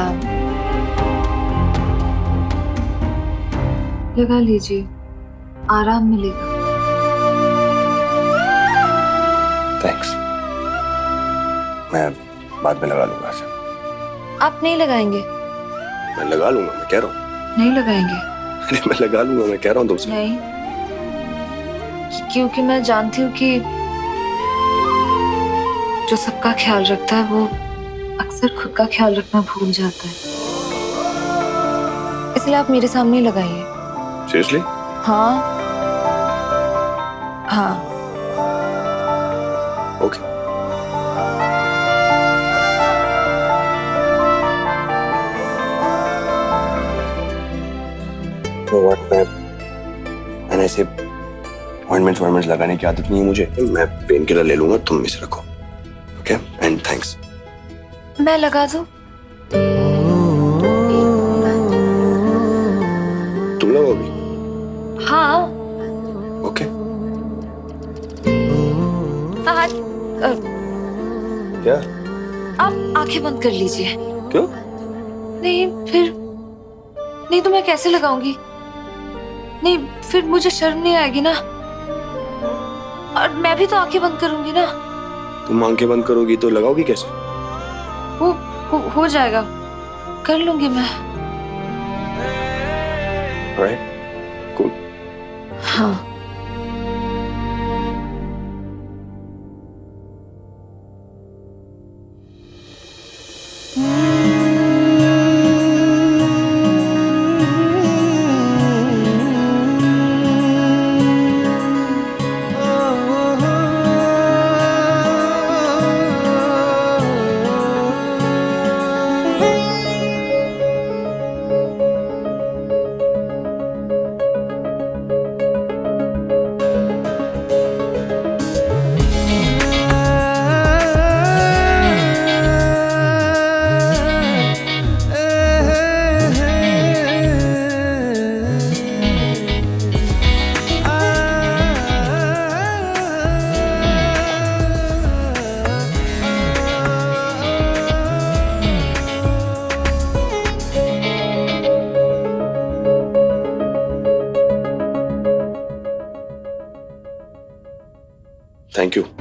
लगा लीजिए, आराम मिलेगा। थैंक्स, मैं बाद में लगा लूंगा। आप नहीं लगाएंगे? मैं लगा लूंगा, मैं कह रहा हूँ। नहीं लगाएंगे? अरे मैं लगा लूंगा, मैं कह रहा हूँ तुमसे। नहीं, क्योंकि मैं जानती हूँ कि जो सबका ख्याल रखता है वो अक्सर खुद का ख्याल रखना भूल जाता है। इसलिए आप मेरे सामने ही लगाइए। सीरियसली? हाँ हाँ। ओके। मैंने ऐसे ऑइंटमेंट्स लगाने की आदत नहीं है मुझे। मैं पेन किलर ले लूंगा, तुम इसे रखो। Okay, and thanks. मैं लगा दूं? तुम लगाओगी? हाँ। ओके। फहद, क्या? आप आंखें बंद कर लीजिए। क्यों? नहीं तो मैं कैसे लगाऊंगी? नहीं, फिर मुझे शर्म नहीं आएगी ना। और मैं भी तो आंखें बंद करूंगी ना। तुम आंखें बंद करोगी तो लगाओगी कैसे? हो जाएगा, कर लूंगी मैं। Alright, cool. हाँ। Thank you.